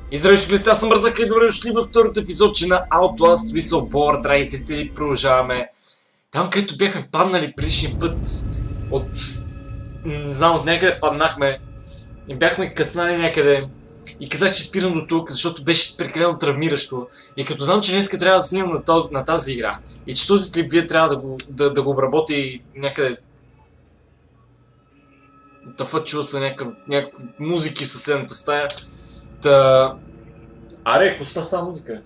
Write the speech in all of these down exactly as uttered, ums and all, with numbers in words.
И здравей, шогледите, аз съм Бързака и добре дошли във второто епизодче на Outlast Whistleblower, драги зрители, продължаваме. Там, където бяхме паднали предишния път, от... не знам, от някъде паднахме, и бяхме къснали някъде. И казах, че спирам до тук, защото беше прекалено травмиращо. И като знам, че днеска трябва да снимам на, този, на тази игра, и че този клип вие трябва да го, да, да го обработи някъде... Тафа чува са някакъв, някакви музики в съседната стая. Та... Аре, какво става с тази музика?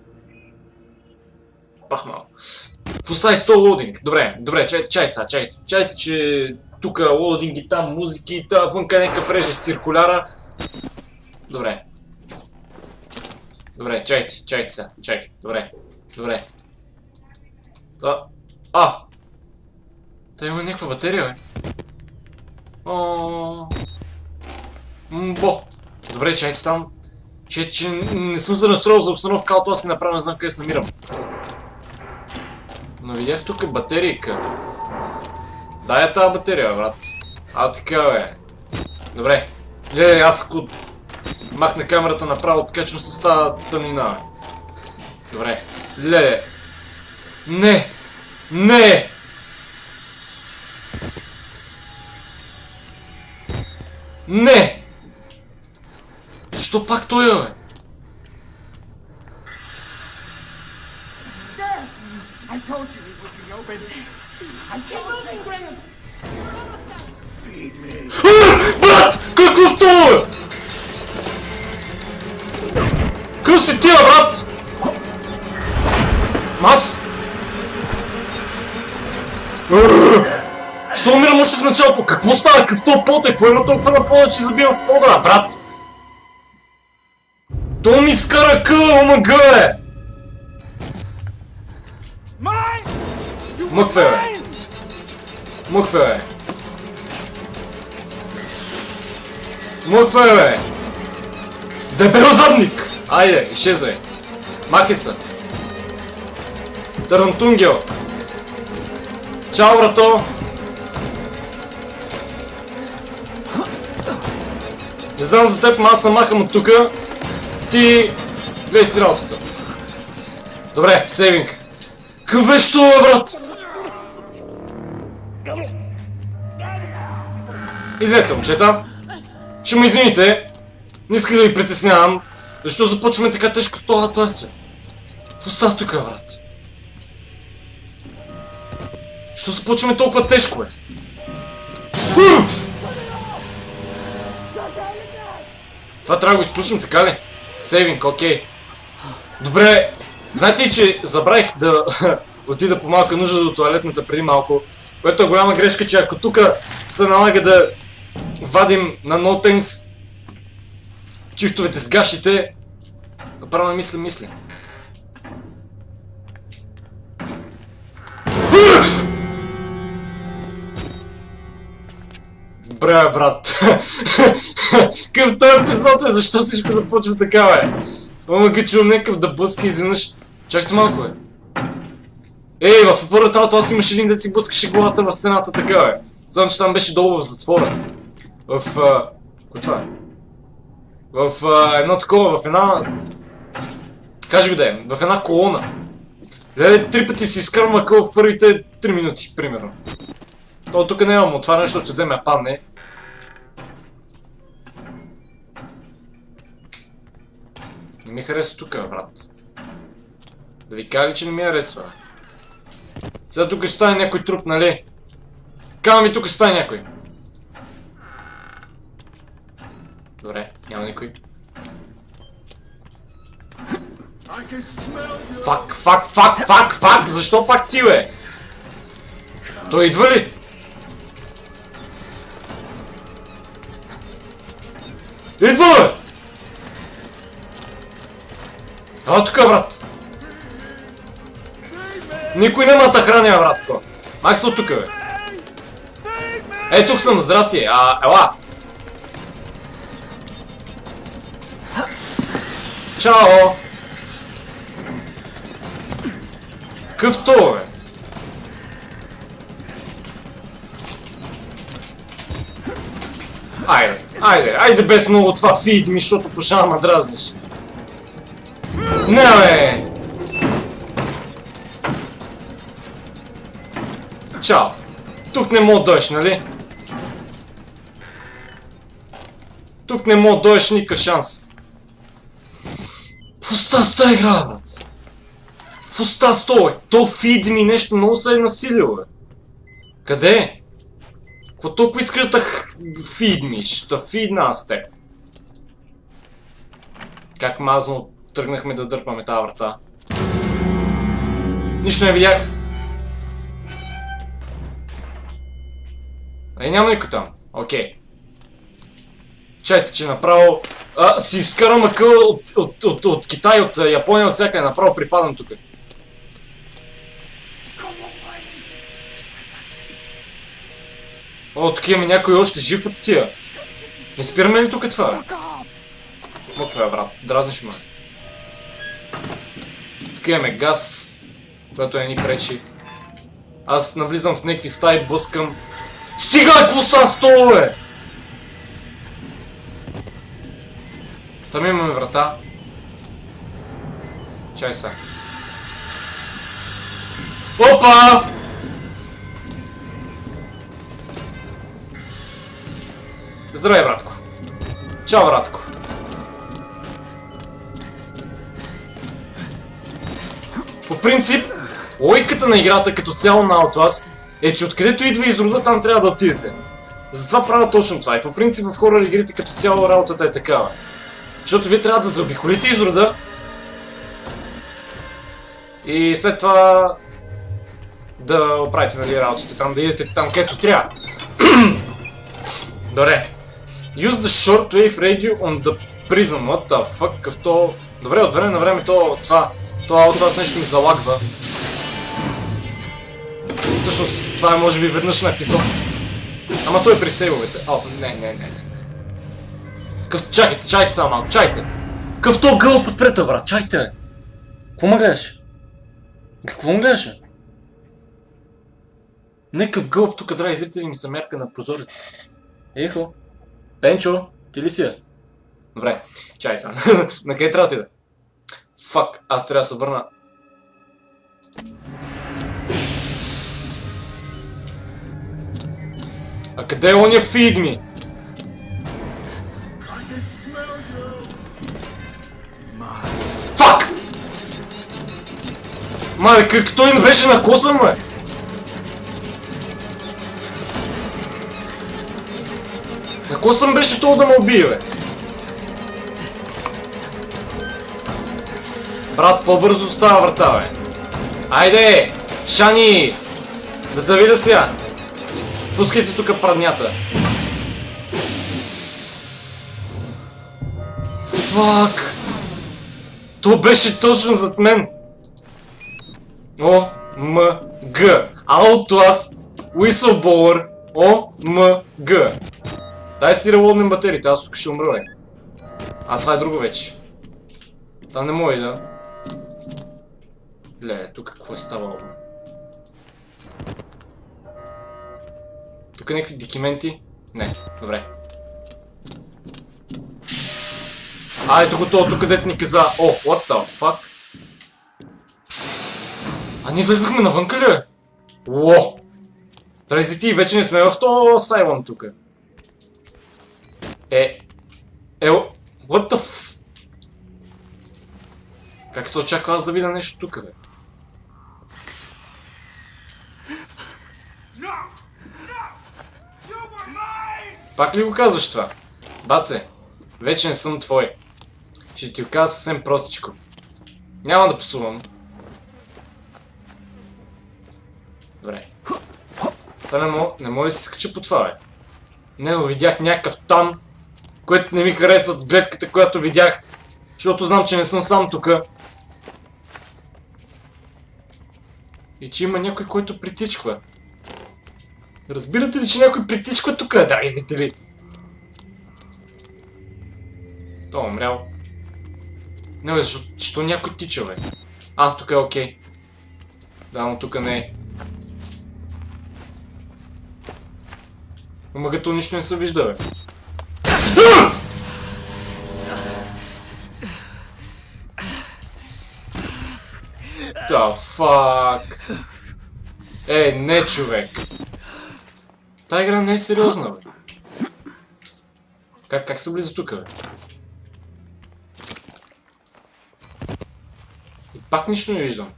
Пах малко. Какво става с този лоудинг? Добре, добре, чайте, чайте сега, чайте. Чайте, че тук лоудинги, там музики, та вънка е някакъв реже с циркуляра. Добре. Добре, чайте, чайте сега, чакай. Добре, добре. Та... А! Та има някаква батерия, бе. О. Мбо. Добре, чайте там. Че, че не съм се настроил за обстановка, като аз си направя, не знам къде се намирам. Но видях тук батерийка. Дай я тази батерия, брат. А, така, бе. Добре. Леле, аз ако махна камерата направо, така че не се става тъмнина, бе. Добре. Леле. Не! Не! Не! Защо пак той е, бе? Брат! Какъв това, бе? Къв си тия, брат? Аз? Що умирам още в началото? Какво става? Какъв това пот е? Какво има толкова на пода, че забивам в пода, брат? То ми скара къла, омага, бе! Мъкве, бе! Мъкве, бе! Мъкве, бе! Дебел задник! Айде, изчезвай! Махи се! Тарантунгел! Чао, брато! Не знам за теб, но аз съм махам от тука. Ти... гледай си работата. Добре, сейвинг. Къв беше това, брат? Излете, момчета. Ще ме извините. Не исках да ви притеснявам. Защо започваме така тежко с това това свет? Какво става тук, брат? Защо започваме толкова тежко, бе? Това трябва да го изключим, така ли? Сейвинг, окей. Добре, знаете ли, че забравих да отида по малка нужда до тоалетната преди малко, което е голяма грешка, че ако тук се налага да вадим на No Thanks чифтовете с гащите, направо не мисля, мисля. Добре, брат. Къв този епизод е? Защо всичко започва така, бе? Ама ги чувам някакъв да блъска изведнъж. Чакайте малко, бе. Ей, в първата ауто аз имаш един, да си блъскаше главата в стената така, бе. Само, че там беше долу в затвора. В... А... Кой това е? В а, едно такова, в една... Кажи го да е, в една колона. Леле, три пъти си изкарвам акъл в първите три минути, примерно. То тук не имам отваряне, защото ще вземе падне. Не ми харесва тук, брат. Да ви кажа ли, че не ми харесва? Сега тук ще стане някой труп, нали? Кама ми тук ще стане някой. Добре, няма никой. Фак, фак, фак, фак, фак! Защо пак ти, бе? Той идва ли? Идва, бе! Ела тука, брат! Никой няма да храня, братко! Мах се от тука, бе! Ей, тук съм, здрасти! А, ела! Чао! Къв това, бе? Айде, айде, айде без много това фид ми, защото пошава ма дразниш. Не, бе! Чао! Тук не мога да дойдеш, нали? Тук не мога да дойдеш, никакъв шанс. В уста с тази игра, брат! В уста с това, бе! То фид ми нещо много се е насилил, бе! Къде е? Какво толкова искаш да фид ми? Ще фидна аз теб. Как мазно тръгнахме да дърпаме тази врата. Нищо не видях. Е, няма никой там. Окей. Чайте, че направо а, си изкарам акъл от, от, от, от Китай, от Япония, от всякъде. Направо припадам тук. О, тук имаме някой още жив от тия. Не спираме ли тук това? Какво това е, брат? Дразниш ме. Тук имаме газ, което не ни пречи. Аз навлизам в някакви стаи, блъскам. Стига, какво става с това, бе? Там имаме врата. Чай сега. Опа! Здравей, братко. Чао, братко. По принцип, логиката на играта като цяло на Outlast е, че откъдето идва изрода, там трябва да отидете. Затова правя точно това. И по принцип в хорър игрите като цяло работата е такава. Защото вие трябва да заобиколите изрода и след това да оправите, нали, работите там, да идете там, където трябва. Добре. Use the shortwave radio on the prism. What the fuck? Къв то... Добре, от време на време то... това... Това, това с нещо ми залагва. Всъщност, това е може би веднъж на епизод. Ама той е при сейвовете. О, не, не, не, не. Къв... Чакайте, чайте само малко, чайте. Къв то гълъб отпред, брат, чайте. Какво ме гледаш? Какво ме гледаш? Некъв гълъб тук, драги зрители, ми се мерка на прозореца. Ехо. Пенчо, ти ли си е? Добре, чай сега. На къде трябва да отида? Фак, аз трябва да се върна. А къде е оня фид ми? Фак! Мале, как той не беше накосан, бе? Накосан беше това да ме убие, бе? Брат, по-бързо става врата, бе. Айде! Шани! Да те видя сега! Пускайте тук праднята. Фак! То беше точно зад мен! О, М, Г. Outlast Whistleblower О, М, Г. Дай си револвнем батериите, аз тук ще умра, бе. А, това е друго вече. Там не мога и да... Ле, тук какво е ставало? Тук някакви документи? Не, добре. А, ето го това, тук където ни каза. О, what the fuck? А ние излезахме навънка ли? Уо! Трезите и вече не сме в този асайлъм тук. Е... Е... What the f... Как се очаква аз да видя нещо тук, бе? Пак ли го казваш това? Баце, вече не съм твой. Ще ти го казвам съвсем простичко. Няма да псувам. Добре. Това не мога, не мога да си скача по това, бе. Не, но видях някакъв там, което не ми харесва от гледката, която видях, защото знам, че не съм сам тука. И че има някой, който притичква. Разбирате ли, че някой притичква тук, драги зрители? Той е умрял. Не, бе, защо, защо някой тича, бе? А, тук е окей. Да, но тук не е. Омагато нищо не се вижда, бе. The fuck? Е, не човек. Та игра не е сериозна, бе. Как, как се влиза тук, бе? И пак нищо не виждам.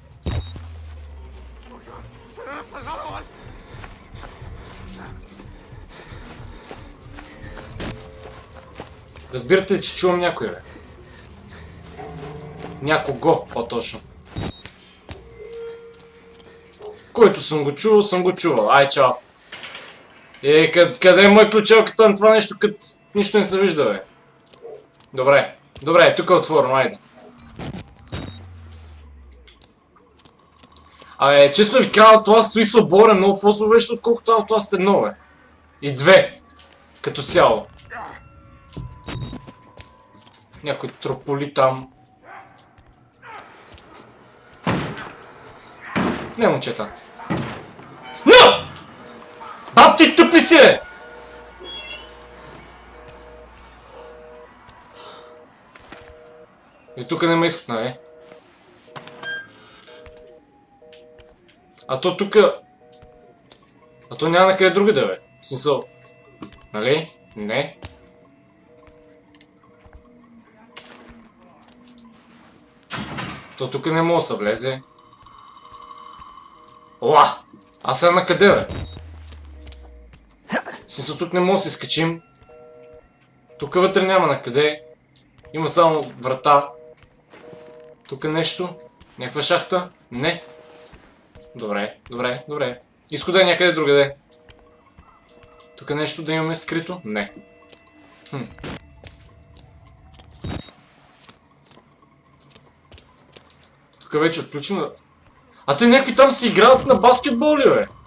Разбирате ли, че чувам някой, бе? Някого, по-точно. Който съм го чувал, съм го чувал. Ай, чао. Е, къд, къде е мой ключелката на това нещо, като нищо не се вижда, бе? Добре, добре, тук е отворено, айде. Абе, често ви казвам, това стои събор е много по-зловещо, отколкото Outlast едно, бе. И две. Като цяло. Някой трополи там. Не, момчета. Но! Бат ти тъпи си, бе! И тук не ме изход, нали? А то тука... А то няма на къде други да, бе. В смисъл... Нали? Не. То тук не мога да се влезе. Ола! Аз съм на къде, бе? В смисъл, тук не мога да се скачим. Тук вътре няма на къде. Има само врата. Тук е нещо. Някаква шахта? Не. Добре, добре, добре. Изхода е някъде другаде. Тук е нещо да имаме скрито? Не. Хм. Тук е вече отключено. А те някакви там си играят на баскетбол ли, бе?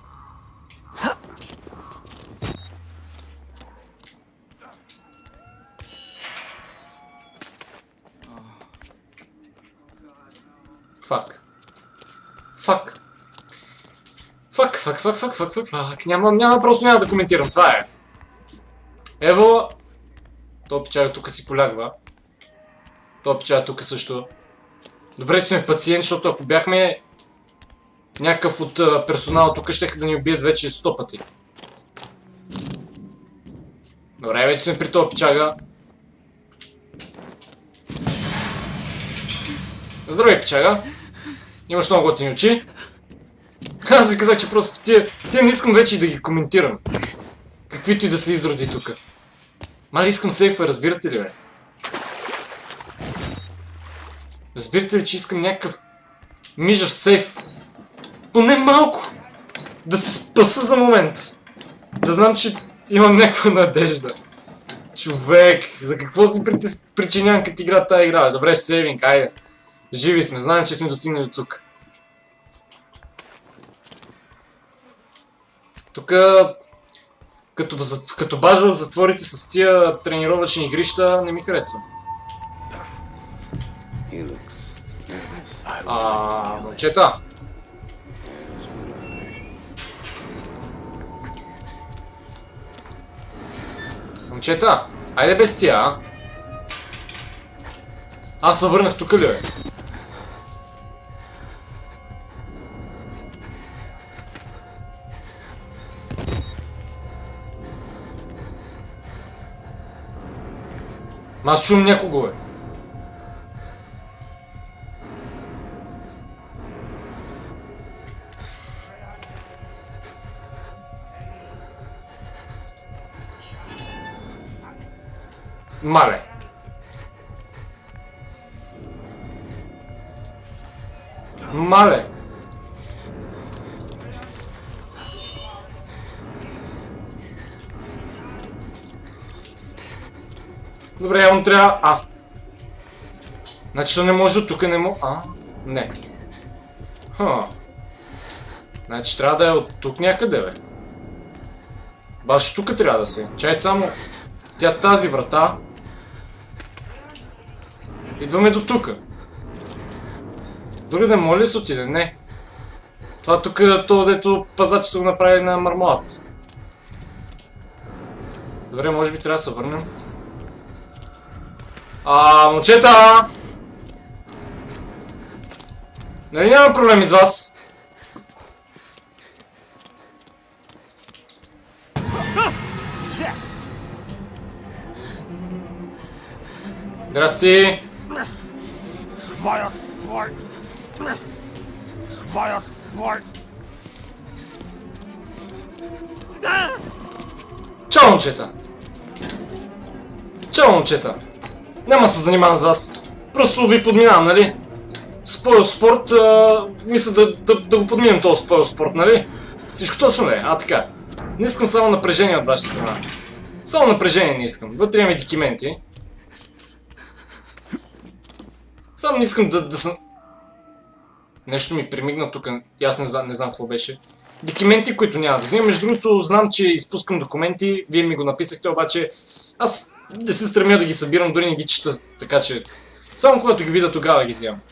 Фак. Фак. Фак, фак, фак, фак, фак, фак, фак. Няма, няма, просто няма да коментирам. Това е. Ево. То печага тук си полягва. То печага тук също. Добре, че сме пациент, защото ако бяхме някакъв от uh, персонала тук, щеха да ни убият вече сто пъти. Добре, вече сме при този печага. Здравей, печага. Имаш много готини очи. Аз ви казах, че просто тия, тия не искам вече и да ги коментирам. Каквито и да са изроди тук. Мали искам сейфа, разбирате ли, бе? Разбирате ли, че искам някакъв мижав сейф? Поне малко! Да се спаса за момент. Да знам, че имам някаква надежда. Човек, за какво си причинявам като игра тази игра? Добре, сейвинг, айде. Живи сме, знаем, че сме достигнали до тук. Тук, като, като бажа в затворите с тия тренировъчни игрища, не ми харесва. А, момчета. Момчета, айде без тия, а? Аз се върнах тук ли, бе? Аз чувам някого, бе. Мале. Мале. Добре, явно трябва... А. Значи то не може от тук, не може... А, не. Ха. Значи трябва да е от тук някъде, бе. Баш тук трябва да се. Чай само... Тя тази врата... Идваме до тук. Дори да моля ли се отиде? Не. Това тук е то, дето пазачи са го направили на мармалад. Добре, може би трябва да се върнем. А, момчета! Нали няма проблеми с вас? Здрасти! Чао, момчета! Чао, момчета! Няма се занимавам с вас. Просто ви подминавам, нали? Спойл спорт, а, мисля да, да, да го подминем този спойл спорт, нали? Всичко точно ли е? А, така. Не искам само напрежение от ваша страна. Само напрежение не искам. Вътре имаме документи. Само не искам да, да съм... Нещо ми примигна тук. Аз не знам, не знам какво беше. Документи, които няма да вземем. Между другото, знам, че изпускам документи. Вие ми го написахте, обаче аз не се стремя да ги събирам, дори не ги чета, така че... Само когато ги видя, тогава ги вземам.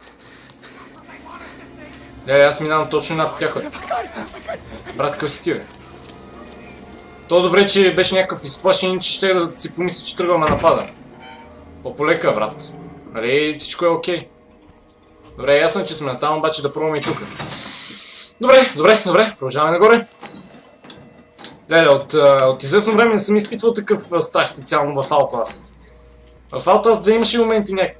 Е, аз минавам точно над тях. Брат, какъв си ти, бе? То добре, че беше някакъв изплашен, че ще да си помисли, че тръгваме напада. По-полека, брат. Нали, всичко е окей. Добре, ясно е, че сме натам, обаче да пробваме и тук. Добре, добре, добре, продължаваме нагоре. Леле, от, от известно време не съм изпитвал такъв страх специално в Outlast. В Outlast две имаше моменти някакви.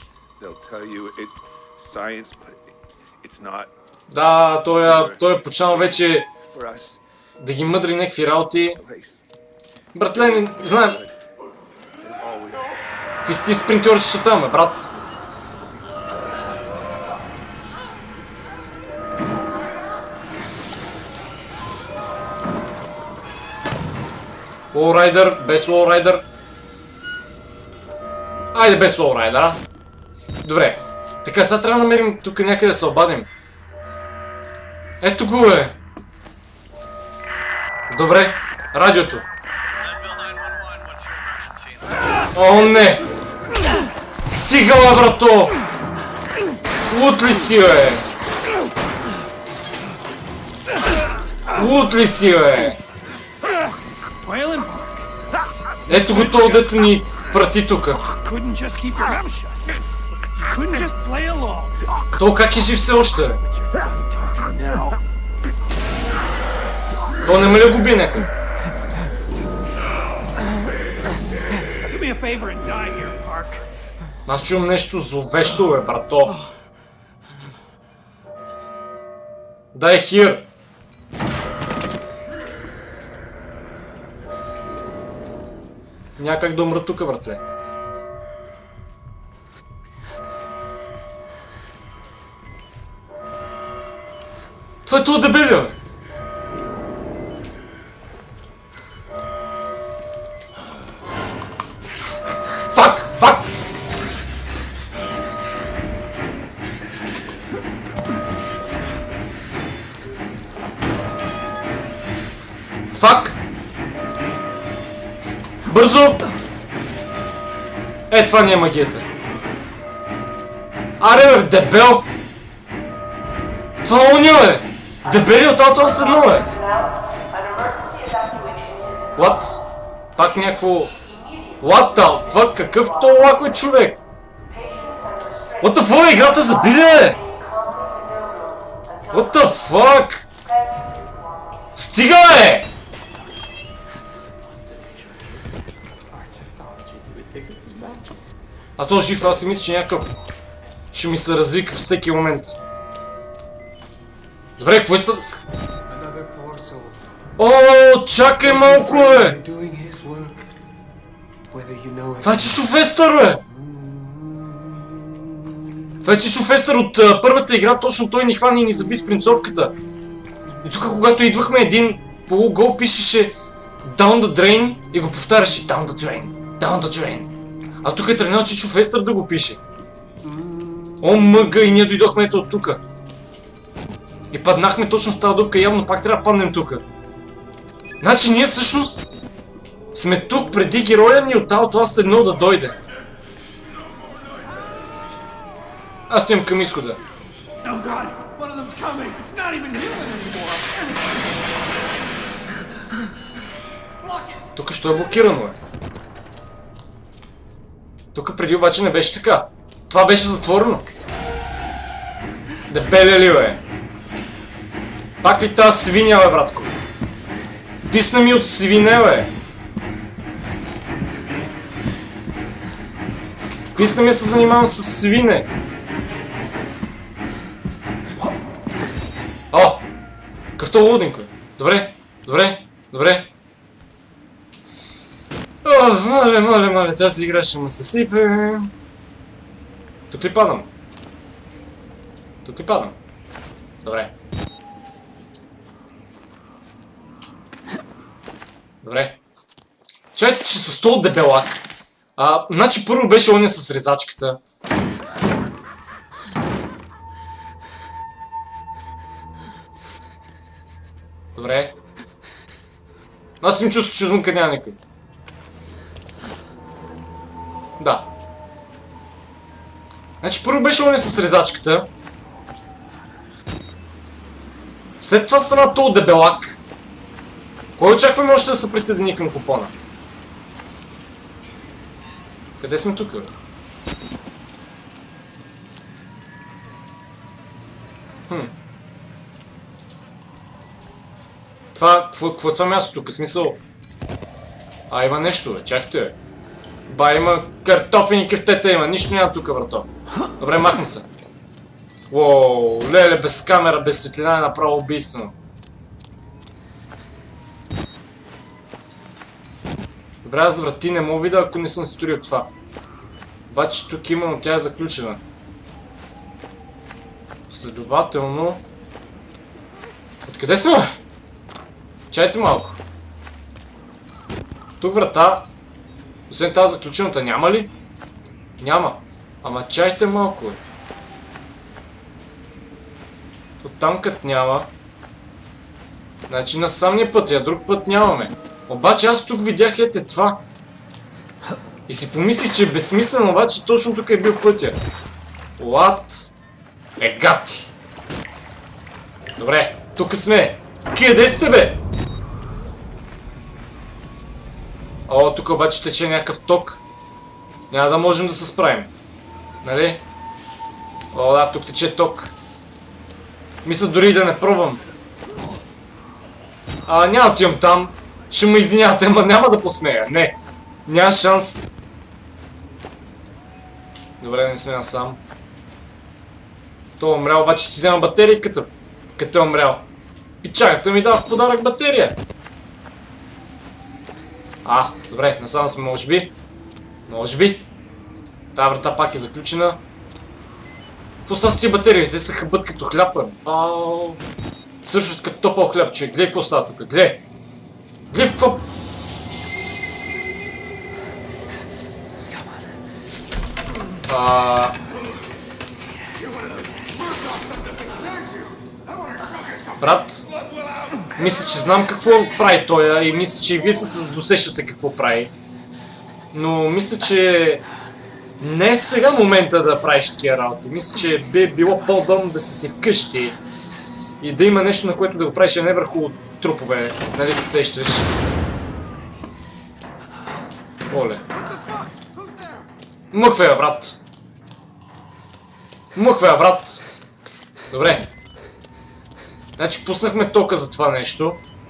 Да, той е, той е почнал вече да ги мъдри някакви работи. Братле, не знаем. Какви сте спринтьорчета там, бе, брат? Лоурайдър, без лоурайдър. Айде без лоурайдър, а? Добре. Така, сега трябва да намерим тук някъде да се обадим. Ето го е. Добре, радиото. О, не! Стигала, брато! Лут ли си, бе? Лут ли си, бе? Ето го то, дето ни прати тука. То как е жив все още, бе? То не ме ли губи някой? Аз чувам нещо зловещо, бе, брато. Дай хир. Някак да умра тука, братле. Това е това дебелия, бе. Фак! Фак! Фак! Бързо! Е, това не е магията. Аре, бе, дебел! Това е уния, бе! Дебели от Outlast едно, бе! What? Пак някакво... What the fuck? Какъв то лакой човек? What the fuck? Играта забили, бе! What the fuck? Стига, бе! А то жив, аз си мисля, че някакъв ще ми се развика в всеки момент. Добре, какво иска да се... О, чакай малко, бе! Това е Чичо Фестър, бе! Това е Чичо Фестър от uh, първата игра, точно той ни хвана и ни заби с принцовката. И тук, когато идвахме, един полугол пишеше Down the drain и го повтаряше Down the drain, Down the drain. А тук е тръгнал Чичо Фестър да го пише. О, мъга, и ние дойдохме ето от тука. И паднахме точно в тази дупка, явно пак трябва да паднем тука. Значи ние всъщност сме тук преди героя ни от Outlast едно да дойде. Аз стоям към изхода. Тук що е блокирано, е? Тук преди обаче не беше така. Това беше затворено. Дебеля ли, бе? Пак ли тази свиня, бе, братко? Писна ми от свине, бе. Писна ми се занимавам с свине. О! Къвто луденко е. Добре, добре, добре. О, мале, мале, мале, тази игра ще му се сипе. Тук ли падам? Тук ли падам? Добре. Добре. Чайте, че с този дебелак. А, значи първо беше оня с резачката. Добре. Аз им чувствам, че вънка няма никой. Да. Значи първо беше оня с резачката. След това стана този дебелак. Кой очакваме още да се присъедини към купона? Къде сме тук, бе? Хм. Това, какво, какво е това място тук? Смисъл? А, има нещо, бе. Чакайте, бе. Ба, има картофени кефтета, има. Нищо няма тук, брато. Добре, махам се. Уоу, леле, без камера, без светлина е направо убийствено. Добре, аз врати не мога видя, ако не съм сторил това. Обаче тук има, но тя е заключена. Следователно... Откъде сме? Чайте малко. Тук врата... Освен тази заключената няма ли? Няма. Ама чайте малко. Оттам кът няма. Значи на самия път, а друг път нямаме. Обаче аз тук видях ете това. И си помислих, че е безсмислено, обаче точно тук е бил пътя. What? Е, гати. Добре, тук сме. Къде сте, бе? О, тук обаче тече някакъв ток. Няма да можем да се справим. Нали? О, да, тук тече ток. Мисля дори да не пробвам. А, няма да отивам там. Ще ме извинявате, ама няма да посмея. Не. Няма шанс. Добре, не сме насам. Той е умрял, обаче си взема батерийката. Като е умрял. Пичагата ми дава в подарък батерия. А, добре, насам сме, може би. Може би. Тая врата пак е заключена. Какво става с тия батерии? Те са хъбът като хляб, бе. Ау. Свършват като топъл хляб, човек. Гледай какво става тук. Гледай. Гледай в какво... А... Брат, мисля, че знам какво прави той и мисля, че и вие се досещате какво прави. Но мисля, че не е сега момента да правиш такива работи. Мисля, че би било по-удобно да си си вкъщи и да има нещо, на което да го правиш, а не върху трупове. Нали се сещаш? Оле. Мъквай, бе, брат. Мъквай, бе, брат. Добре. Значи пуснахме тока за това нещо.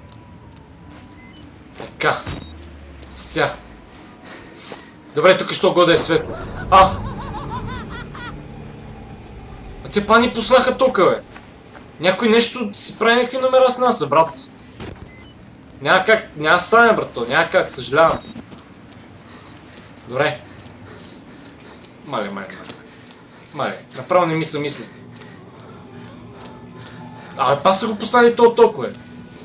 Така. Ся. Добре, тук що года е светло. А! А те па ни пуснаха тока, бе. Някой нещо си прави някакви номера с нас, брат. Няма как, няма стане, брато, няма как, съжалявам. Добре. Мале, мале, мале. Мале, направо не мисля, мисля. Абе, па са го послали този ток, бе.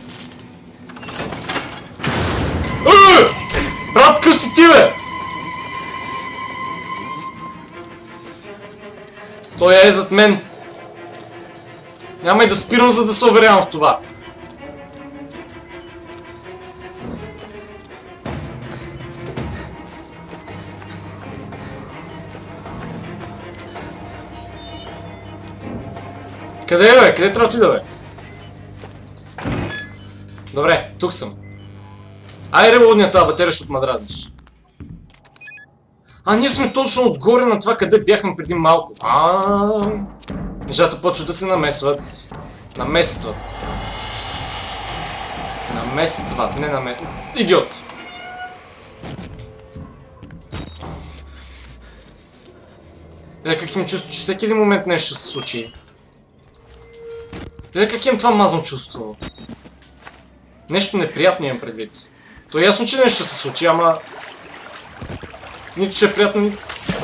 Брат, къв си ти, бе? Той е зад мен. Няма и да спирам, за да се уверявам в това. Къде е, бе? Къде трябва да отида, бе? Добре, тук съм. Ай, револудния тази батерия, защото ме дразниш. А, ние сме точно отгоре на това, къде бяхме преди малко. А. Нещата почват да се намесват. Наместват. Наместват, не наместват. Идиот! Е, как им чувство, че всеки един момент нещо ще се случи. Е, как им това мазно чувство? Нещо неприятно имам предвид. То е ясно, че нещо ще се случи, ама... Нито ще е приятно, ни...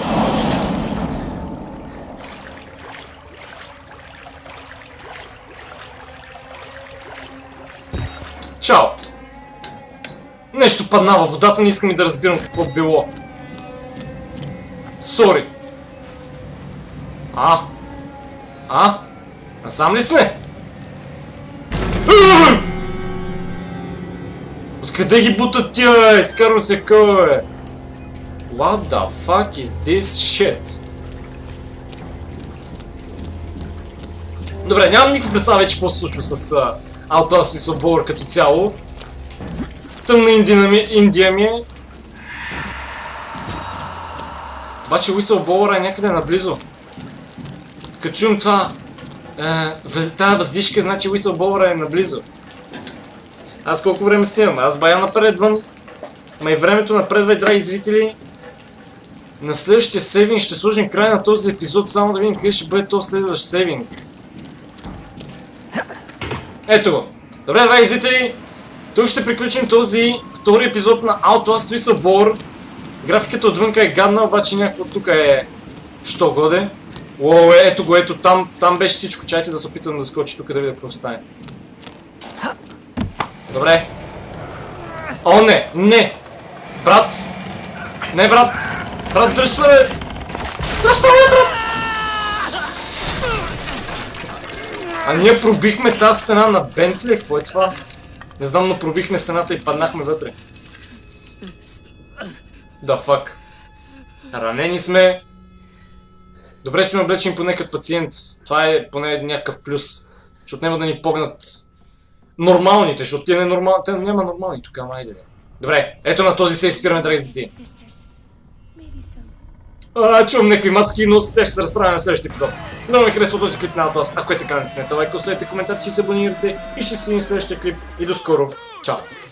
Чао! Нещо падна във водата, не искам и да разбирам какво било. Сори. А? А? Насам ли сме? Откъде ги бутат тя? Изкарвам се кой? What the fuck is this shit? Добре, нямам никаква представа вече какво се случва с uh, Outlast Whistleblower като цяло. Тъмна Индия, Индия ми е. Обаче Whistleblower е някъде наблизо. Като чуем това, е, тази въздишка, значи Whistleblower е наблизо. Аз колко време снимам? Аз бая напредвам. Ма и времето напредва, драги зрители. На следващия сейвинг ще сложим край на този епизод, само да видим къде ще бъде този следващ сейвинг. Ето го. Добре, драги зрители, тук ще приключим този втори епизод на Outlast Whistleblower. Графиката отвънка е гадна, обаче някакво тук е... Що годе? О, ето го, ето там, там беше всичко. Чайте да се опитам да скочи тук да видя какво ще стане. Добре. О, не, не! Брат! Не, брат! Брат, дръж се, бе! Дръж се, бе, брат! А ние пробихме тази стена на Бентли, какво е това? Не знам, но пробихме стената и паднахме вътре. Да, фак. Ранени сме. Добре сме облечени поне като пациент. Това е поне някакъв плюс. Защото няма да ни погнат нормалните, защото те не нормал... те няма нормални тук, ама айде. Добре, ето на този се изпираме, драги зрители. А, чувам някакви мацки, но с тях ще се разправяме в следващия епизод. Много ми харесва този клип на Outlast. Ако е така, натиснете лайк, оставете коментар, че се абонирате и ще се видим в следващия клип. И до скоро. Чао!